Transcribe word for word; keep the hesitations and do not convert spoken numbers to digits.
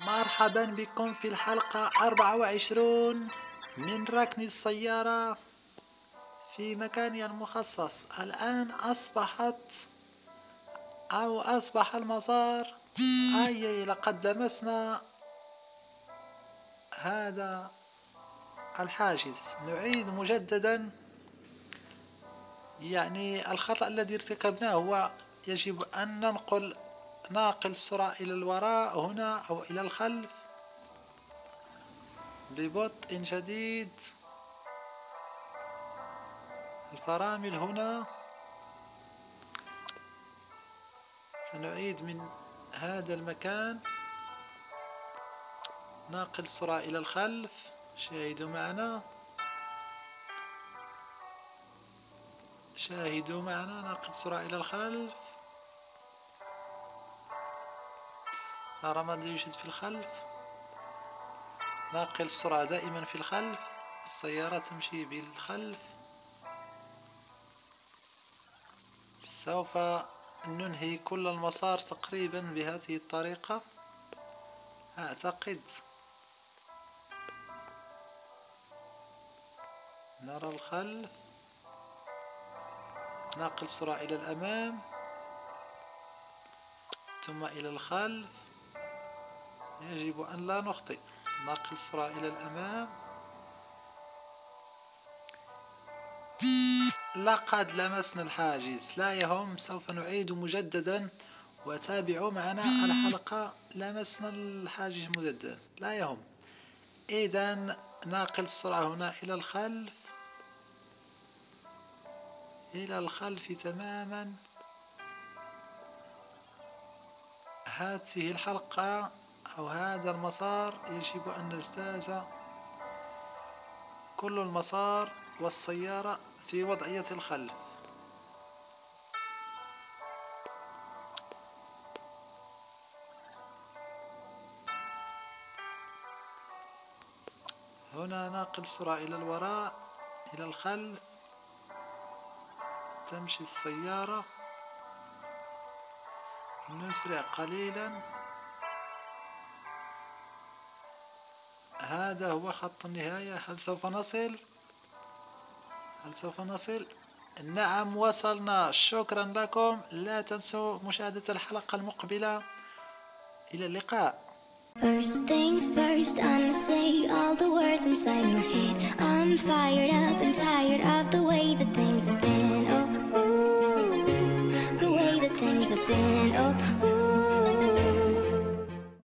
مرحبا بكم في الحلقة أربعة وعشرون من ركن السيارة في مكانها المخصص. الآن أصبحت أو أصبح المسار، أي لقد لمسنا هذا الحاجز. نعيد مجددا، يعني الخطأ الذي ارتكبناه هو يجب أن ننقل ناقل السرعة إلى الوراء هنا أو إلى الخلف ببطء شديد. الفرامل هنا، سنعيد من هذا المكان ناقل السرعة إلى الخلف. شاهدوا معنا شاهدوا معنا ناقل السرعة إلى الخلف. نرى ماذا يوجد في الخلف. ناقل السرعة دائما في الخلف، السيارة تمشي بالخلف. سوف ننهي كل المسار تقريبا بهذه الطريقة أعتقد. نرى الخلف، ناقل السرعة إلى الأمام ثم إلى الخلف. يجب أن لا نخطئ. ناقل السرعة إلى الأمام. لقد لمسنا الحاجز، لا يهم، سوف نعيد مجددا وتابعوا معنا الحلقة. لمسنا الحاجز مجددا، لا يهم. إذن ناقل السرعة هنا إلى الخلف، إلى الخلف تماما. هذه الحلقة أو هذا المسار يجب أن نجتاز كل المسار والسيارة في وضعية الخلف. هنا ناقل السرعة إلى الوراء، إلى الخلف تمشي السيارة. نسرع قليلا. هذا هو خط النهاية. هل سوف نصل؟ هل سوف نصل؟ نعم، وصلنا. شكرا لكم. لا تنسوا مشاهدة الحلقة المقبلة. إلى اللقاء. First things first, I'ma say all the words inside my head. I'm fired up and tired of the way that things have been. Oh, ooh, the way that things have been. Oh, ooh.